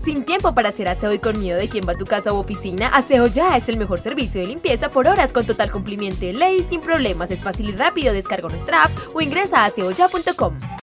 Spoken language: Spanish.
Sin tiempo para hacer aseo y con miedo de quién va a tu casa u oficina, Aseo Ya es el mejor servicio de limpieza por horas con total cumplimiento de ley y sin problemas. Es fácil y rápido. Descarga nuestra app o ingresa a aseoya.com.